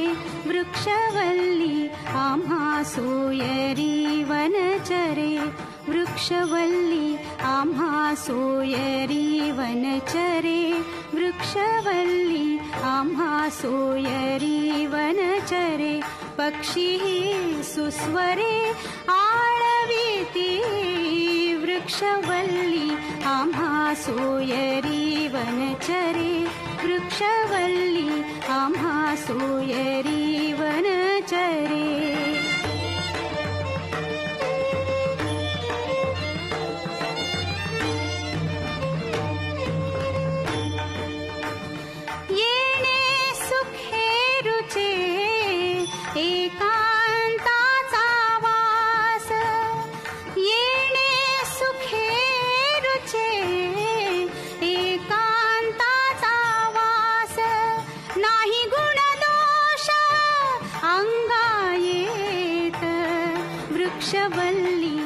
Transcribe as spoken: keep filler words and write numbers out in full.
वृक्षवल्ली आम्हा सोयरी वनचरे वृक्षवल्ली आम्हा सोयरी वनचरे वृक्षवल्ली आम्हा सोयरी वनचरे पक्षी सुस्वरे आळविती वृक्षवल्ली आम्हा सोयरी वनचरे वृक्षवल्ली आम्हा सोयरी वनचरे एकांताचा वास येणे सुखे रुचे एकांताचा वास नाही गुण दोष अंगा येत वृक्षवल्ली